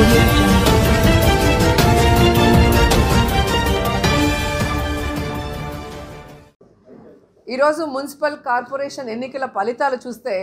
Audio Jungle. ఈరోజు municipal corporation ఎన్నికల ఫలితాలు చూస్తే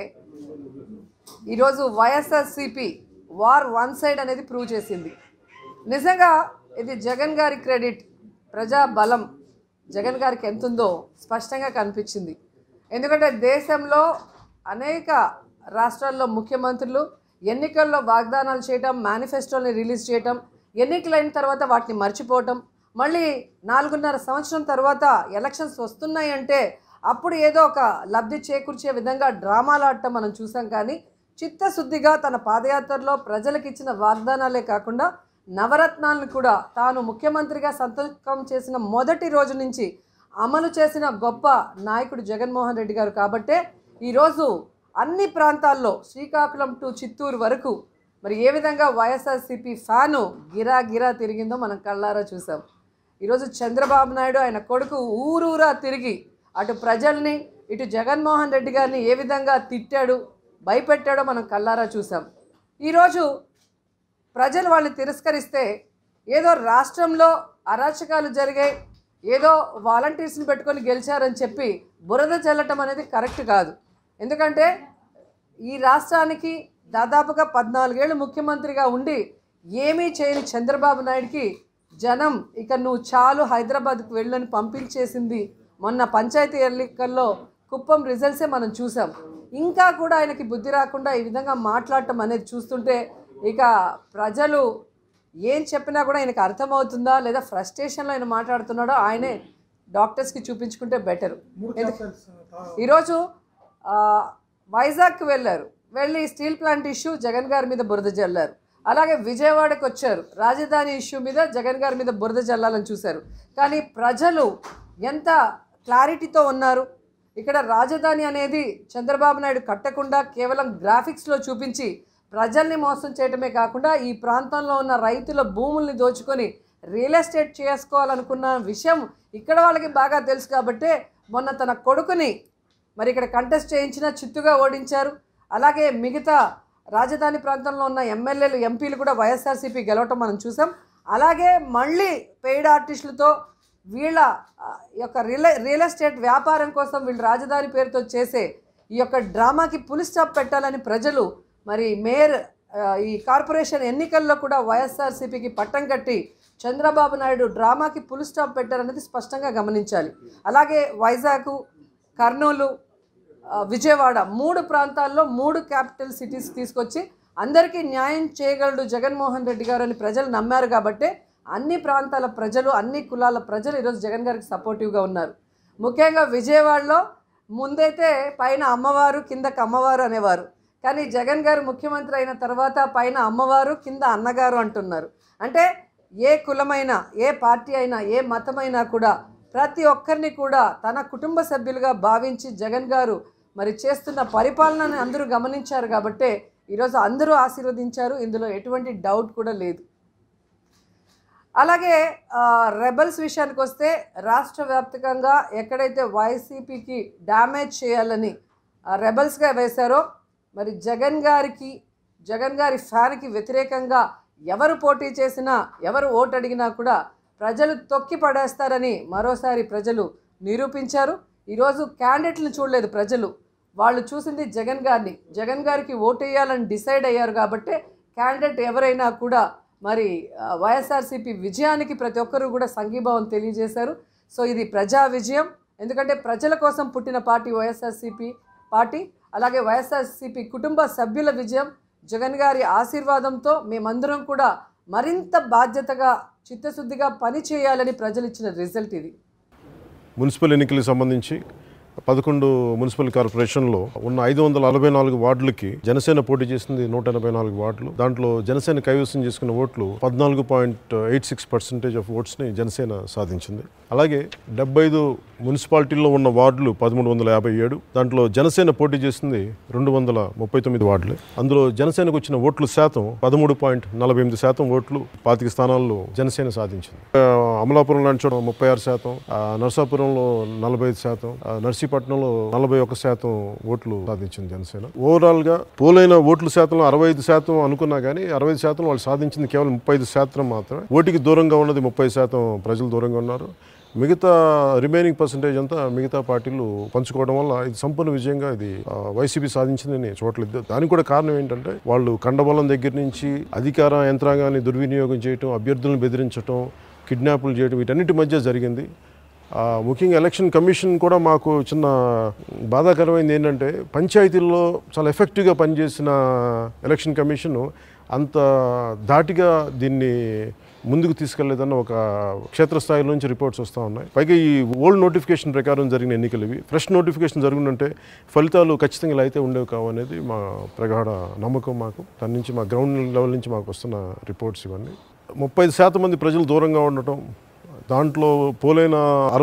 ఈరోజు వైఎస్ఆర్సీపీ వార్ వన్ సైడ్ అనేది ప్రూవ్ చేసింది. నిజంగా ఇది జగన్ గారి క్రెడిట్. ప్రజా బలం జగన్ గారికి ఎంతుందో స్పష్టంగా కనిపించింది. ఎందుకంటే దేశంలో అనేక రాష్ట్రాల్లో ముఖ్యమంత్రులు ఎన్నికల్లో వాగ్దానాలు చేయటం, మేనిఫెస్టోని రిలీజ్ చేయటం, ఎన్నికలైన తర్వాత వాటిని మర్చిపోవటం, మళ్ళీ 4.5 సంవత్సరం తర్వాత ఎలక్షన్స్ వస్తున్నాయంటే అప్పుడు ఏదో ఒక లబ్ధి చేకూర్చే విధంగా డ్రామాలు ఆడటం మనం చూసాం. కానీ చిత్తశుద్ధిగా తన పాదయాత్రలో ప్రజలకు ఇచ్చిన వాగ్దానాలే కాకుండా నవరత్నాలను కూడా తాను ముఖ్యమంత్రిగా సంతకం చేసిన మొదటి రోజు నుంచి అమలు చేసిన గొప్ప నాయకుడు జగన్మోహన్ రెడ్డి గారు. కాబట్టే ఈరోజు అన్ని ప్రాంతాల్లో శ్రీకాకుళం టు చిత్తూరు వరకు మరి ఏ విధంగా వైఎస్ఆర్సీపీ ఫ్యాను గిరా తిరిగిందో మనం కళ్ళారా చూసాం. ఈరోజు చంద్రబాబు నాయుడు ఆయన కొడుకు ఊరూరా తిరిగి అటు ప్రజల్ని ఇటు జగన్మోహన్ రెడ్డి గారిని ఏ విధంగా తిట్టాడు, భయపెట్టాడో మనం కళ్ళారా చూసాం. ఈరోజు ప్రజలు వాళ్ళని తిరస్కరిస్తే ఏదో రాష్ట్రంలో అరాచకాలు జరిగాయి, ఏదో వాలంటీర్స్ని పెట్టుకొని గెలిచారని చెప్పి బురద చల్లటం అనేది కరెక్ట్ కాదు. ఎందుకంటే ఈ రాష్ట్రానికి దాదాపుగా 14 ఏళ్ళు ముఖ్యమంత్రిగా ఉండి ఏమీ చేయని చంద్రబాబు నాయుడికి జనం ఇక నువ్వు చాలు హైదరాబాద్కు వెళ్ళని పంపించేసింది. మొన్న పంచాయతీ ఎన్నికల్లో కుప్పం రిజల్ట్సే మనం చూసాం. ఇంకా కూడా ఆయనకి బుద్ధి రాకుండా ఈ విధంగా మాట్లాడటం అనేది చూస్తుంటే ఇక ప్రజలు ఏం చెప్పినా కూడా ఆయనకు అర్థమవుతుందా లేదా ఫ్రస్ట్రేషన్లో ఆయన మాట్లాడుతున్నాడో ఆయనే డాక్టర్స్కి చూపించుకుంటే బెటరు. ఈరోజు వైజాగ్కి వెళ్ళి స్టీల్ ప్లాంట్ ఇష్యూ జగన్ గారి మీద బురద జల్లారు. అలాగే విజయవాడకు వచ్చారు, రాజధాని ఇష్యూ మీద జగన్ గారి మీద బురద జల్లాలని చూశారు. కానీ ప్రజలు ఎంత క్లారిటీతో ఉన్నారు. ఇక్కడ రాజధాని అనేది చంద్రబాబు నాయుడు కట్టకుండా కేవలం గ్రాఫిక్స్లో చూపించి ప్రజల్ని మోసం చేయటమే కాకుండా ఈ ప్రాంతంలో ఉన్న రైతుల భూముల్ని దోచుకొని రియల్ ఎస్టేట్ చేసుకోవాలనుకున్న విషయం ఇక్కడ వాళ్ళకి బాగా తెలుసు. కాబట్టే మొన్న తన కొడుకుని మరి ఇక్కడ కంటెస్ట్ చేయించిన చిత్తుగా ఓడించారు. అలాగే మిగతా రాజధాని ప్రాంతంలో ఉన్న ఎమ్మెల్యేలు, ఎంపీలు కూడా వైఎస్ఆర్సీపీ గెలవటం మనం చూసాం. అలాగే మళ్ళీ పెయిడ్ ఆర్టిస్టులతో వీళ్ళ యొక్క రియల్ ఎస్టేట్ వ్యాపారం కోసం వీళ్ళు రాజధాని పేరుతో చేసే ఈ యొక్క డ్రామాకి పులి స్టాప్ పెట్టాలని ప్రజలు మరి మేయర్ ఈ కార్పొరేషన్ ఎన్నికల్లో కూడా వైఎస్ఆర్సీపీకి పట్టం కట్టి చంద్రబాబు నాయుడు డ్రామాకి పులి స్టాప్ పెట్టారనేది స్పష్టంగా గమనించాలి. అలాగే వైజాగ్, కర్నూలు, విజయవాడ 3 ప్రాంతాల్లో 3 క్యాపిటల్ సిటీస్ తీసుకొచ్చి అందరికీ న్యాయం చేయగలడు జగన్మోహన్ రెడ్డి గారు అని ప్రజలు నమ్మారు. కాబట్టి అన్ని ప్రాంతాల ప్రజలు, అన్ని కులాల ప్రజలు ఈరోజు జగన్ గారికి సపోర్టివ్గా ఉన్నారు. ముఖ్యంగా విజయవాడలో ముందైతే పైన అమ్మవారు కిందకి అమ్మవారు అనేవారు. కానీ జగన్ గారు ముఖ్యమంత్రి అయిన తర్వాత పైన అమ్మవారు కింద అన్నగారు అంటున్నారు. అంటే ఏ కులమైనా, ఏ పార్టీ అయినా, ఏ మతమైనా కూడా ప్రతి ఒక్కరిని కూడా తన కుటుంబ సభ్యులుగా భావించి జగన్ గారు మరి చేస్తున్న పరిపాలనని అందరూ గమనించారు. కాబట్టే ఈరోజు అందరూ ఆశీర్వదించారు. ఇందులో ఎటువంటి డౌట్ కూడా లేదు. అలాగే రెబల్స్ విషయానికి వస్తే రాష్ట్ర వ్యాప్తంగా ఎక్కడైతే వైసీపీకి డ్యామేజ్ చేయాలని రెబల్స్గా వేశారో మరి జగన్ గారి ఫ్యాన్కి వ్యతిరేకంగా ఎవరు పోటీ చేసినా, ఎవరు ఓటు అడిగినా కూడా ప్రజలు తొక్కి పడేస్తారని మరోసారి ప్రజలు నిరూపించారు. ఈరోజు క్యాండిడేట్లను చూడలేదు ప్రజలు, వాళ్ళు చూసింది జగన్ గారికి ఓటు వేయాలని డిసైడ్ అయ్యారు. కాబట్టి క్యాండిడేట్ ఎవరైనా కూడా మరి వైఎస్ఆర్సీపీ విజయానికి ప్రతి ఒక్కరూ కూడా సంఘీభావం తెలియజేశారు. సో ఇది ప్రజా విజయం. ఎందుకంటే ప్రజల కోసం పుట్టిన పార్టీ వైఎస్ఆర్సీపీ పార్టీ. అలాగే వైఎస్ఆర్సీపీ కుటుంబ సభ్యుల విజయం. జగన్ గారి ఆశీర్వాదంతో మేమందరం కూడా మరింత బాధ్యతగా చిత్తశుద్ధిగా పని చేయాలని ప్రజలు ఇచ్చిన రిజల్ట్ ఇది. మున్సిపల్ ఎన్నికలకు సంబంధించి 11 మున్సిపల్ కార్పొరేషన్లో ఉన్న 564 వార్డులకి జనసేన పోటీ చేసింది 184 వార్డులు. దాంట్లో జనసేన కైవసం చేసుకున్న ఓట్లు 14.86% ఆఫ్ ఓట్స్ని జనసేన సాధించింది. అలాగే 75 మున్సిపాలిటీల్లో ఉన్న వార్డులు 1357. దాంట్లో జనసేన పోటీ చేసింది 239 వార్డులు. అందులో జనసేనకు వచ్చిన ఓట్ల శాతం 13.48% ఓట్లు 25 స్థానాల్లో జనసేన సాధించింది. అమలాపురం లాంటి చోట 36%, నరసాపురంలో 45%, నర్సీపట్నంలో 41% ఓట్లు సాధించింది జనసేన. ఓవరాల్గా పోలైన ఓట్ల శాతంలో 65% అనుకున్నా కానీ 65% వాళ్ళు సాధించింది కేవలం 35% మాత్రమే. ఓటికి దూరంగా ఉన్నది 30% ప్రజలు దూరంగా ఉన్నారు. మిగతా రిమైనింగ్ పర్సంటేజ్ అంతా మిగతా పార్టీలు పంచుకోవడం వల్ల ఇది సంపూర్ణ విజయంగా ఇది వైసీపీ సాధించిందని చూడలేదు. దానికి కూడా కారణం ఏంటంటే వాళ్ళు కండబలం దగ్గర నుంచి అధికార యంత్రాంగాన్ని దుర్వినియోగం చేయటం, అభ్యర్థులను బెదిరించడం, కిడ్నాపులు చేయడం వీటన్నిటి మధ్య జరిగింది. ముఖ్యంగా ఎలక్షన్ కమిషన్ కూడా మాకు చిన్న బాధాకరమైంది ఏంటంటే పంచాయతీల్లో చాలా ఎఫెక్టివ్గా పనిచేసిన ఎలక్షన్ కమిషన్ అంత ధాటిగా దీన్ని ముందుకు తీసుకెళ్లేదన్న ఒక క్షేత్రస్థాయి నుంచి రిపోర్ట్స్ వస్తూ ఉన్నాయి. పైగా ఈ ఓల్డ్ నోటిఫికేషన్ ప్రకారం జరిగిన ఎన్నికలు ఇవి. ఫ్రెష్ నోటిఫికేషన్ జరుగుతుంటే ఫలితాలు ఖచ్చితంగా ఇలా అయితే ఉండేవి కావు అనేది మా ప్రగాఢ నమ్మకం. మాకు దాని నుంచి మా గ్రౌండ్ లెవెల్ నుంచి మాకు వస్తున్న రిపోర్ట్స్ ఇవన్నీ. 35% మంది ప్రజలు దూరంగా ఉండటం, దాంట్లో పోలైన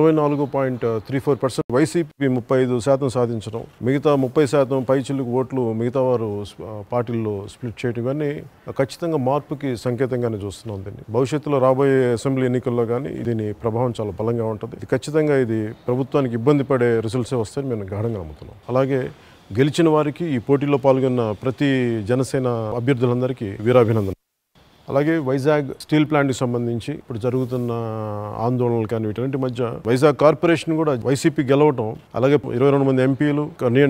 64.34% వైసీపీ 35% సాధించడం, మిగతా 30% పైచిల్లుకు ఓట్లు మిగతా వారు పార్టీల్లో స్ప్లిట్ చేయడం, ఇవన్నీ ఖచ్చితంగా మార్పుకి సంకేతంగానే చూస్తున్నాం. దీన్ని భవిష్యత్తులో రాబోయే అసెంబ్లీ ఎన్నికల్లో కానీ దీని ప్రభావం చాలా బలంగా ఉంటుంది. ఖచ్చితంగా ఇది ప్రభుత్వానికి ఇబ్బంది పడే రిజల్ట్సే వస్తాయని మేము గాఢంగా నమ్ముతున్నాం. అలాగే గెలిచిన వారికి, ఈ పోటీలో పాల్గొన్న ప్రతి జనసేన అభ్యర్థులందరికీ వీరాభినందన. అలాగే వైజాగ్ స్టీల్ ప్లాంట్కి సంబంధించి ఇప్పుడు జరుగుతున్న ఆందోళనలు కానీ వీటన్నిటి మధ్య వైజాగ్ కార్పొరేషన్ కూడా వైసీపీ గెలవటం, అలాగే 22 మంది ఎంపీలు,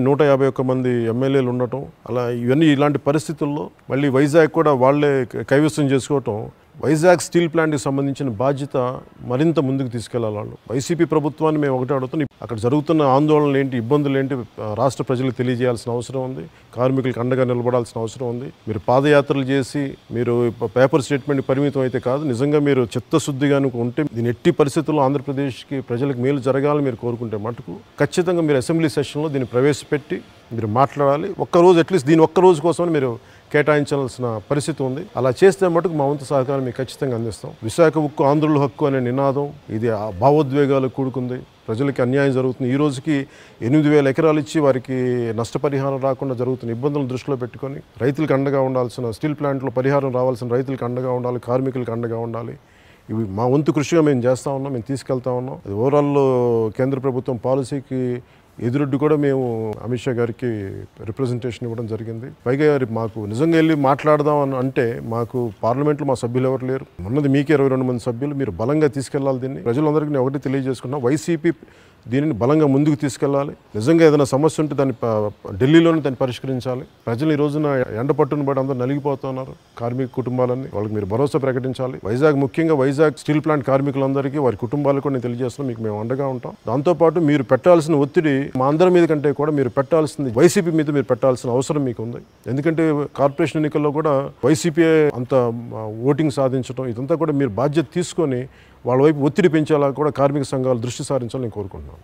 151 మంది ఎమ్మెల్యేలు ఉండటం, అలా ఇవన్నీ ఇలాంటి పరిస్థితుల్లో మళ్ళీ వైజాగ్ కూడా వాళ్లే కైవసం చేసుకోవటం, వైజాగ్ స్టీల్ ప్లాంట్కి సంబంధించిన బాధ్యత మరింత ముందుకు తీసుకెళ్లాలి వాళ్ళు. వైసీపీ ప్రభుత్వాన్ని మేము ఒకటే అడుగుతున్నాం, అక్కడ జరుగుతున్న ఆందోళనలు ఏంటి, ఇబ్బందులు ఏంటి రాష్ట్ర ప్రజలకు తెలియజేయాల్సిన అవసరం ఉంది. కార్మికులకు అండగా నిలబడాల్సిన అవసరం ఉంది. మీరు పాదయాత్రలు చేసి మీరు పేపర్ స్టేట్మెంట్ పరిమితం అయితే కాదు, నిజంగా మీరు చిత్తశుద్ధిగా ఉంటే దీని ఎట్టి పరిస్థితుల్లో ఆంధ్రప్రదేశ్కి ప్రజలకు మేలు జరగాలని మీరు కోరుకుంటే మటుకు ఖచ్చితంగా మీరు అసెంబ్లీ సెషన్లో దీన్ని ప్రవేశపెట్టి మీరు మాట్లాడాలి. ఒక్కరోజు అట్లీస్ట్ దీని ఒక్క రోజు కోసమని మీరు కేటాయించాల్సిన పరిస్థితి ఉంది. అలా చేస్తే మటుకు మా వంతు సహకారం మీకు ఖచ్చితంగా అందిస్తాం. విశాఖ ఉక్కు ఆంధ్రుల హక్కు అనే నినాదం ఇది భావోద్వేగాలకు కూడుకుంది. ప్రజలకి అన్యాయం జరుగుతుంది. ఈ రోజుకి 8,000 ఎకరాలు ఇచ్చి వారికి నష్టపరిహారం రాకుండా జరుగుతున్న ఇబ్బందులను దృష్టిలో పెట్టుకొని రైతులకు అండగా ఉండాల్సిన, స్టీల్ ప్లాంట్లో పరిహారం రావాల్సిన రైతులకు అండగా ఉండాలి, కార్మికులకు అండగా ఉండాలి. ఇవి మా వంతు కృషిగా మేము చేస్తూ ఉన్నాం, మేము తీసుకెళ్తా ఉన్నాం. అది ఓవరాల్ కేంద్ర ప్రభుత్వం పాలసీకి ఎదురొడ్డు కూడా మేము అమిత్ షా గారికి రిప్రజెంటేషన్ ఇవ్వడం జరిగింది. పైగా మాకు నిజంగా వెళ్ళి మాట్లాడదాం అని అంటే మాకు పార్లమెంట్లో మా సభ్యులు ఎవరు లేరు. ఉన్నది మీకే 22 మంది సభ్యులు. మీరు బలంగా తీసుకెళ్లాలి దీన్ని. ప్రజలందరికీ నేను ఒకటి తెలియజేసుకున్నా, వైసీపీ దీనిని బలంగా ముందుకు తీసుకెళ్లాలి. నిజంగా ఏదైనా సమస్య ఉంటే దాన్ని ఢిల్లీలోనే దాన్ని పరిష్కరించాలి. ప్రజలు ఈ రోజున ఎండ పట్టును బట్టి అందరూ నలిగిపోతున్నారు, కార్మిక కుటుంబాలన్నీ. వాళ్ళకి మీరు భరోసా ప్రకటించాలి. వైజాగ్ ముఖ్యంగా వైజాగ్ స్టీల్ ప్లాంట్ కార్మికులందరికీ, వారి కుటుంబాలకు కూడా నేను తెలియజేస్తున్నాను, మీకు మేము అండగా ఉంటాం. దాంతోపాటు మీరు పెట్టాల్సిన ఒత్తిడి మా అందరి మీద కంటే కూడా మీరు పెట్టాల్సింది వైసీపీ మీద మీరు పెట్టాల్సిన అవసరం మీకు ఉంది. ఎందుకంటే కార్పొరేషన్ ఎన్నికల్లో కూడా వైసీపీ అంత ఓటింగ్ సాధించడం, ఇదంతా కూడా మీరు బాధ్యత తీసుకొని వాళ్ళ వైపు ఒత్తిడి పెంచేలా కూడా కార్మిక సంఘాలు దృష్టి సారించాలని నేను కోరుకుంటున్నాను.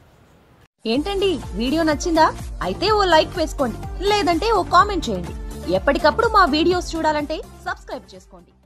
ఏంటండి వీడియో నచ్చిందా? అయితే ఓ లైక్ వేసుకోండి, లేదంటే ఓ కామెంట్ చేయండి. ఎప్పటికప్పుడు మా వీడియోస్ చూడాలంటే సబ్స్క్రైబ్ చేసుకోండి.